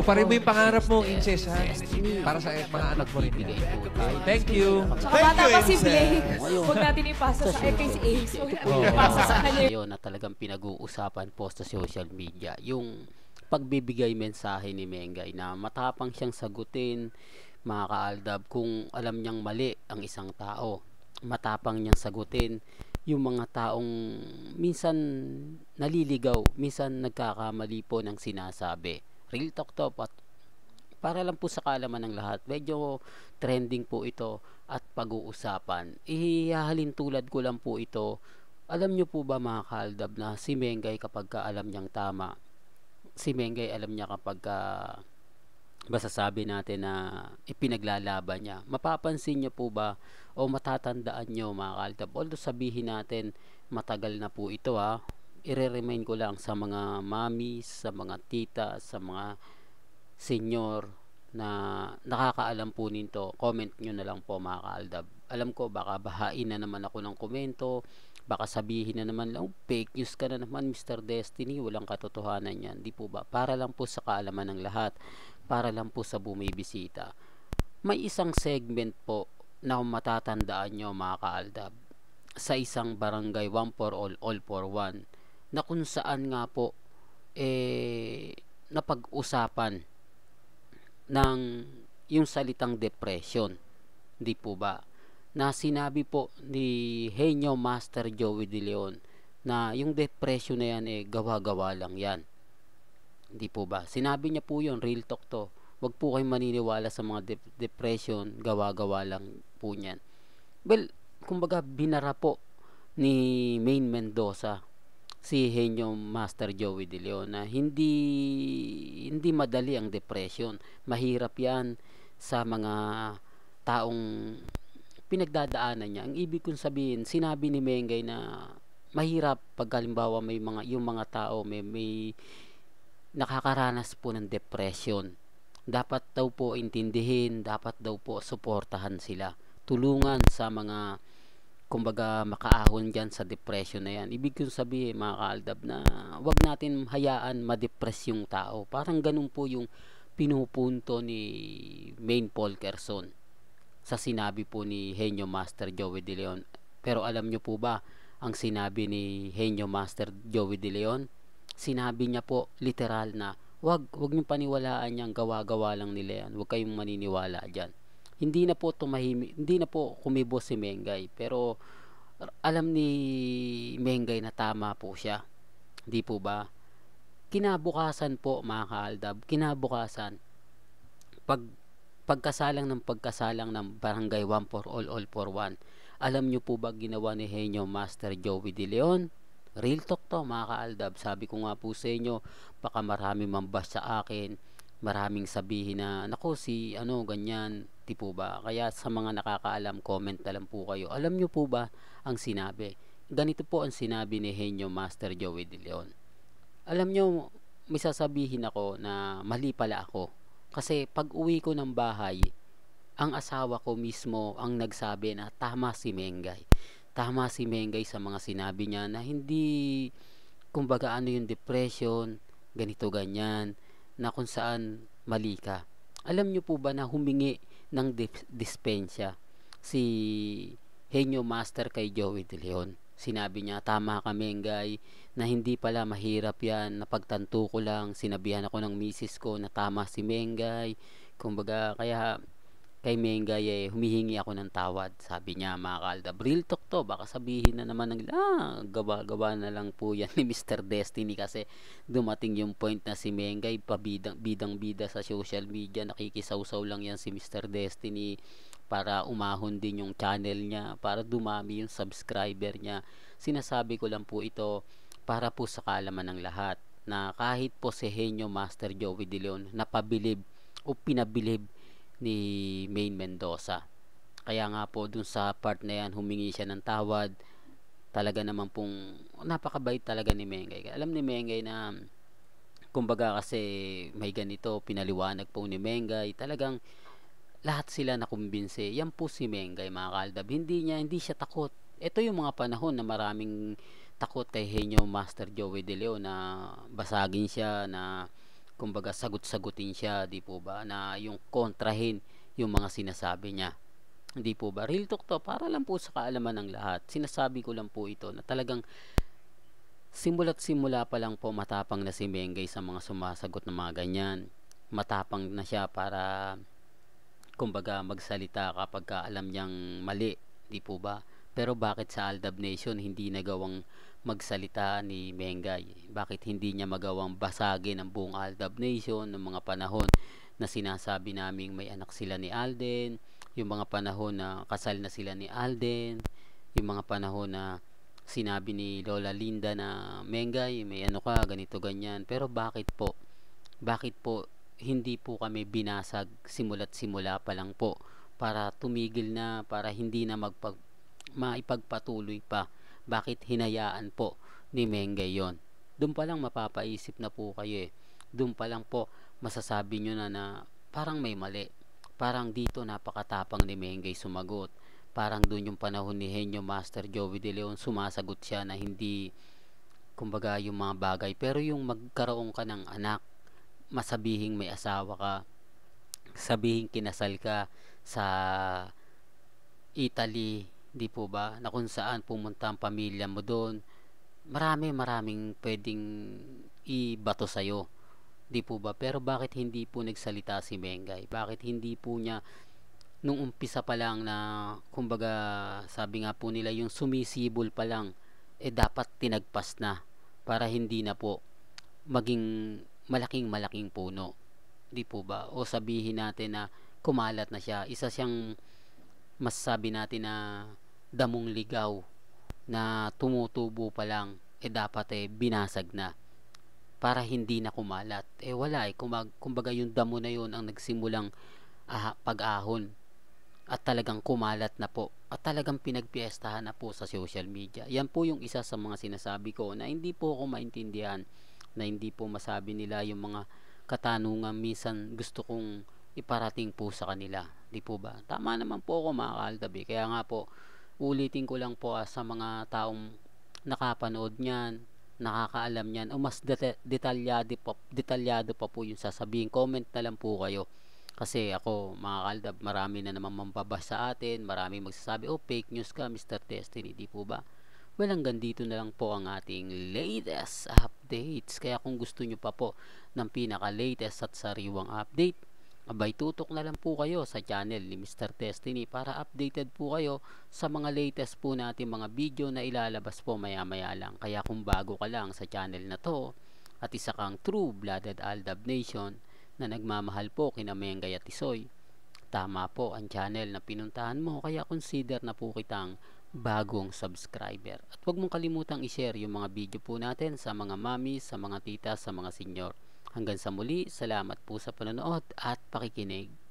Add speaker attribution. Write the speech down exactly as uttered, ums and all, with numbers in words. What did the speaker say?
Speaker 1: Tuparin mo yung pangarap mo, Inces, ha? Para sa mga anak mo rin yan. Thank you.
Speaker 2: Tsaka
Speaker 3: Thank
Speaker 2: bata
Speaker 3: you,
Speaker 2: pa si
Speaker 3: Inces.
Speaker 2: Blake.
Speaker 4: Ngayon.
Speaker 2: Huwag natin ipasa sa eh, kay si Ace. Huwag natin
Speaker 1: Oo.
Speaker 2: ipasa sa kanya.
Speaker 4: Yun na talagang pinag-uusapan po sa social media. Yung pagbibigay mensahe ni Mengay na matapang siyang sagutin, mga kaaldab, kung alam niyang mali ang isang tao. Matapang niyang sagutin yung mga taong minsan naliligaw, minsan nagkakamali po ng sinasabi. Real talk to, at para lang po sa kaalaman ng lahat, medyo trending po ito at pag-uusapan. Ihahalin tulad ko lang po ito. Alam nyo po ba mga kaaldab na si Mengay kapag ka alam niyang tama, si Mengay alam niya kapag ka masasabi natin na ipinaglalaban niya. Mapapansin niyo po ba o matatandaan niyo mga kaaldab, although sabihin natin matagal na po ito ha, i-remind ko lang sa mga mommies, sa mga tita, sa mga senior na nakakaalam po nito, comment nyo na lang po mga kaaldab. Alam ko baka bahain na naman ako ng komento, baka sabihin na naman lang, oh, fake news ka na naman Mister Destiny, walang katotohanan yan. Di po ba? Para lang po sa kaalaman ng lahat, para lang po sa bumibisita. May isang segment po na kung matatandaan nyo mga kaaldab, sa isang barangay, one for all, all for one, na kung saan nga po eh napag-usapan ng yung salitang depression, di po ba, na sinabi po ni Henyo Master Joey De Leon na yung depression na yan eh gawa-gawa lang yan, di po ba, sinabi niya po yun, real talk to, wag po kayong maniniwala sa mga de- depression, gawa-gawa lang po niyan. Well, kumbaga binara po ni Main Mendoza si Henyo Master Joey De Leon na hindi hindi madali ang depression. Mahirap yan sa mga taong pinagdadaanan niya. Ang ibig kong sabihin, sinabi ni Mengay na mahirap pag halimbawa may mga yung mga tao may may nakakaranas po ng depression. Dapat daw po intindihin, dapat daw po suportahan sila. Tulungan sa mga kumbaga makaahon dyan sa depression na yan. Ibig kong sabihin mga kaaldab na wag natin hayaan ma-depress yung tao. Parang ganun po yung pinupunto ni Main Polkerson sa sinabi po ni Henyo Master Joey De Leon. Pero alam nyo po ba ang sinabi ni Henyo Master Joey De Leon? Sinabi niya po literal na wag, wag nyo paniwalaan yung gawa-gawa lang nila yan. Wag kayong maniniwala dyan. Hindi na po tumahimik, hindi na po kumibo si Mengay, pero alam ni Mengay na tama po siya. Di po ba? Kinabukasan po mga kaaldab, kinabukasan pag pagkasalang ng pagkasalang ng barangay one for all, all for one. Alam nyo po ba ginawa ni Henyo Master Joey De Leon? Real talk to mga kaaldab. Sabi ko nga po sa inyo, baka marami mambas sa akin, maraming sabihin na nako si ano ganyan, di po ba? Kaya sa mga nakakaalam, comment na lang po kayo. Alam nyo po ba ang sinabi? Ganito po ang sinabi ni Henyo Master Joey De Leon. Alam nyo, may sasabihin ako na mali pala ako. Kasi pag uwi ko ng bahay, ang asawa ko mismo ang nagsabi na tama si Mengay. Tama si Mengay sa mga sinabi niya na hindi, kumbaga ano yung depression, ganito ganyan, na kung saan mali ka. Alam nyo po ba na humingi ng dispensya si Henyo Master kay Joey De Leon? Sinabi niya, tama ka Mengay, na hindi pala mahirap yan, napagtanto ko lang, sinabihan ako ng misis ko na tama si Mengay. Kumbaga, kaya kay Mengay eh, humihingi ako ng tawad. Sabi niya mga kaaldab, real talk to, baka sabihin na naman ng ah, gawa-gawa na lang po yan ni Mister Destiny kasi dumating yung point na si Mengay pabidang bidang bida sa social media, nakikisawsaw lang yan si Mister Destiny para umahon din yung channel niya, para dumami yung subscriber niya. Sinasabi ko lang po ito para po sa kaalaman ng lahat na kahit po si Henyo Master Joey De Leon napabilib o pinabilib ni Main Mendoza, kaya nga po dun sa part na yan humingi siya ng tawad. Talaga naman pong napakabait talaga ni Mengay. Alam ni Mengay na kumbaga kasi may ganito, pinaliwanag po ni Mengay, talagang lahat sila nakumbinse. Yan po si Mengay mga kaaldab, hindi niya, hindi siya takot. Ito yung mga panahon na maraming takot kay Henyo Master Joey De Leon na basagin siya, na kumbaga sagot-sagutin siya, di po ba, na yung kontrahin yung mga sinasabi niya. Hindi po ba? Real talk to, para lang po sa kaalaman ng lahat. Sinasabi ko lang po ito na talagang simula't simula pa lang po matapang na si Mengay sa mga sumasagot ng mga ganyan. Matapang na siya para kumbaga magsalita kapag ka alam niyang mali, di po ba? Pero bakit sa Aldab Nation hindi nagawang magsalita ni Mengay? Bakit hindi niya magawang basagin ang buong Aldab Nation ng mga panahon na sinasabi naming may anak sila ni Alden, yung mga panahon na kasal na sila ni Alden, yung mga panahon na sinabi ni Lola Linda na Mengay, may ano ka, ganito ganyan. Pero bakit po? Bakit po hindi po kami binasag simula't simula pa lang po para tumigil na, para hindi na magpag maipagpatuloy pa? Bakit hinayaan po ni Mengay yon? Doon pa lang mapapaisip na po kayo eh. Doon pa lang po masasabi nyo na na parang may mali. Parang dito napakatapang ni Mengay sumagot. Parang doon yung panahon ni Henyo Master Joey De Leon, sumasagot siya na hindi kumbaga yung mga bagay. Pero yung magkaroon ka ng anak, masabihing may asawa ka, sabihing kinasal ka sa Italy, di po ba, na kung saan pumunta ang pamilya mo doon, marami maraming pwedeng ibato sa'yo, di po ba? Pero bakit hindi po nagsalita si Mengay? Bakit hindi po niya nung umpisa pa lang na kumbaga sabi nga po nila yung sumisibol pa lang, eh dapat tinagpas na para hindi na po maging malaking malaking puno, di po ba? O sabihin natin na kumalat na siya, isa siyang masasabi natin na damong ligaw na tumutubo pa lang, eh dapat eh binasag na para hindi na kumalat. Eh wala eh, kumag, kumbaga yung damo na yun ang nagsimulang ah, pag-ahon at talagang kumalat na po at talagang pinagpiestahan na po sa social media. Yan po yung isa sa mga sinasabi ko na hindi po ako maintindihan, na hindi po masabi nila yung mga katanungan minsan gusto kong iparating po sa kanila, di po ba? Tama naman po ako mga kaaldab eh. Kaya nga po ulitin ko lang po ah, sa mga taong nakapanood niyan, nakakaalam niyan, o mas deta- detalyado pa, detalyado pa po yung sasabihin, comment na lang po kayo. Kasi ako, mga kaaldab, marami na naman mambabasa sa atin, marami magsasabi, oh, fake news ka, Mister Destiny, di po ba? Well, hanggang dito na lang po ang ating latest updates. Kaya kung gusto nyo pa po ng pinaka-latest at sariwang update, abay tutok na lang po kayo sa channel ni Mister Destiny para updated po kayo sa mga latest po natin mga video na ilalabas po maya maya lang. Kaya kung bago ka lang sa channel na to at isa kang true-blooded Aldab Nation na nagmamahal po kina Mengay at Tisoy, tama po ang channel na pinuntahan mo, kaya consider na po kitang bagong subscriber. At huwag mong kalimutang i-share yung mga video po natin sa mga mami, sa mga tita, sa mga senior. Hanggang sa muli, salamat po sa panonood at pakikinig.